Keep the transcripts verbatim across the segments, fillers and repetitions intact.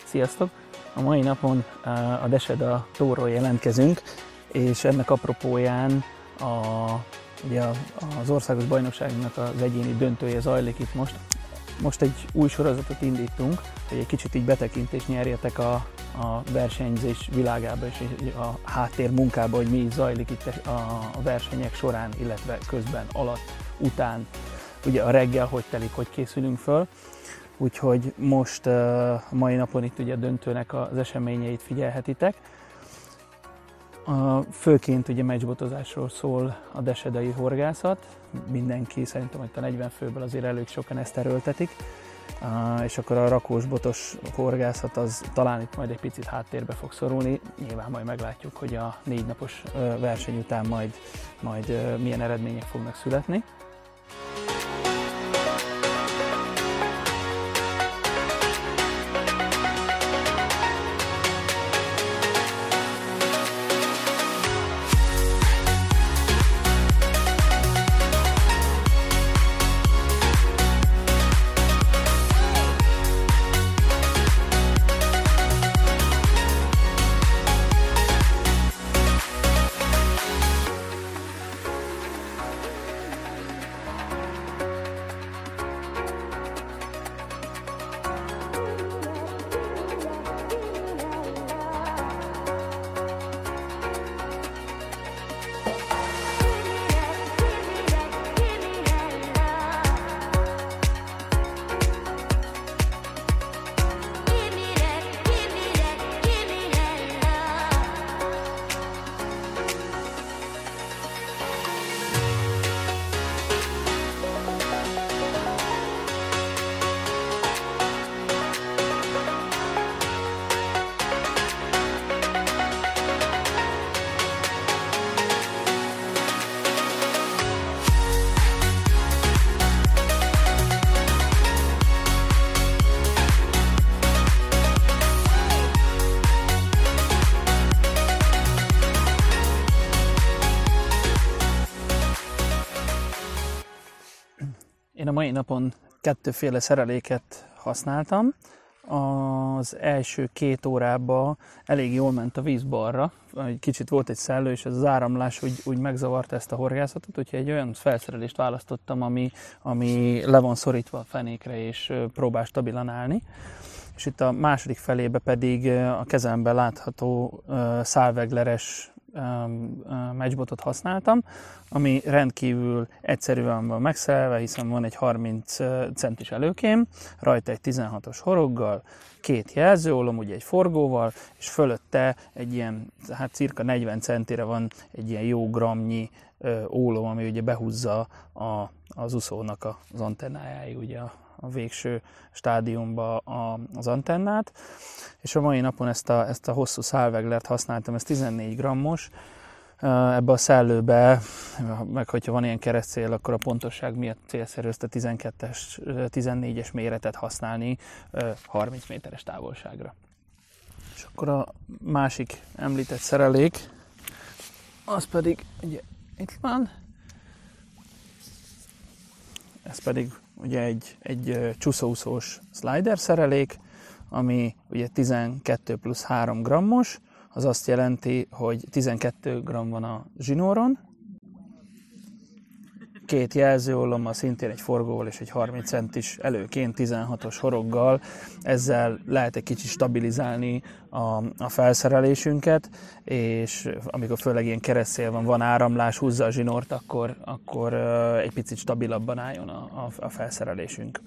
Sziasztok! A mai napon a Deseda tóról jelentkezünk, és ennek apropóján a, ugye az országos bajnokságnak az egyéni döntője zajlik itt most. Most egy új sorozatot indítunk, hogy egy kicsit így betekintést nyerjetek a, a versenyzés világába és a háttér munkába, hogy mi is zajlik itt a versenyek során, illetve közben, alatt, után, ugye a reggel hogy telik, hogy készülünk föl. Úgyhogy most a mai napon itt ugye a döntőnek az eseményeit figyelhetitek. Főként ugye meccsbotozásról szól a desedai horgászat. Mindenki, szerintem itt a negyven főből azért elég sokan ezt erőltetik. És akkor a rakósbotos horgászat az talán itt majd egy picit háttérbe fog szorulni. Nyilván majd meglátjuk, hogy a négy napos verseny után majd, majd milyen eredmények fognak születni. Én a mai napon kettőféle szereléket használtam. Az első két órában elég jól ment a víz balra, egy kicsit volt egy szellő, és ez az áramlás úgy, úgy megzavarta ezt a horgászatot, úgyhogy egy olyan felszerelést választottam, ami, ami le van szorítva a fenékre, és próbál stabilan állni. És itt a második felébe pedig a kezemben látható szálvegleres meccsbotot használtam, ami rendkívül egyszerűen van megszerelve, hiszen van egy harminc centis előkém, rajta egy tizenhatos horoggal, két jelzőólom, ugye egy forgóval, és fölötte egy ilyen, hát cirka negyven centire van egy ilyen jó gramnyi ólom, ami ugye behúzza a, az úszónak az antennájáig, ugye a, a végső stádiumba a, az antennát. És a mai napon ezt a, ezt a hosszú szálveglert használtam, ez tizennégy grammos. Ebbe a szellőbe, meg hogyha van ilyen keresztcél, akkor a pontosság miatt célszerű ezt a tizenkettes, tizennégyes méretet használni harminc méteres távolságra. És akkor a másik említett szerelék, az pedig ugye itt van, ez pedig ugye egy, egy csúszóúszós slider szerelék, ami ugye tizenkettő plusz három grammos, az azt jelenti, hogy tizenkettő gramm van a zsinóron, két jelzőollommal, szintén egy forgóval és egy harminc centis előként tizenhatos horoggal, ezzel lehet egy kicsit stabilizálni a, a felszerelésünket, és amikor főleg ilyen keresztszél van, van áramlás, húzza a zsinort, akkor, akkor egy picit stabilabban álljon a, a, a felszerelésünk.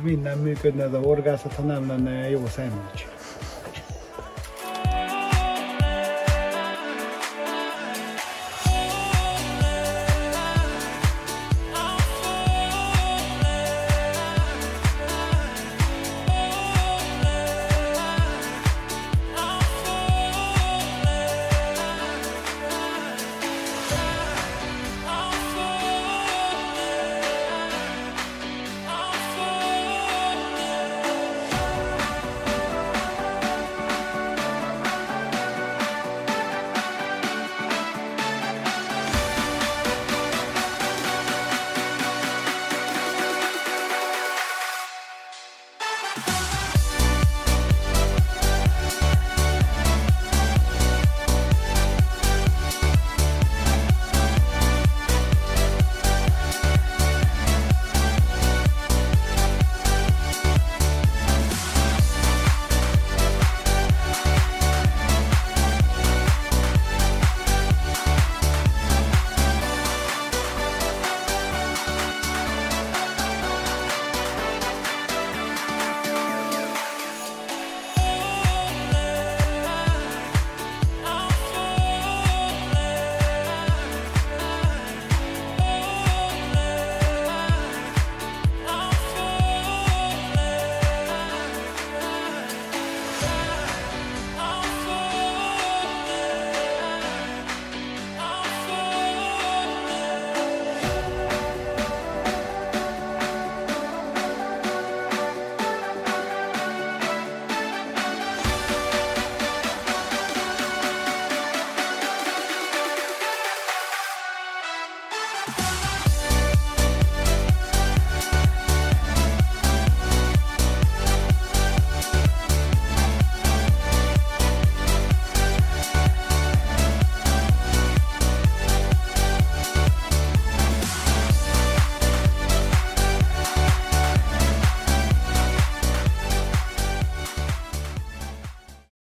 mind nem működne ez a horgászat, ha nem lenne jó szendvics. Bye.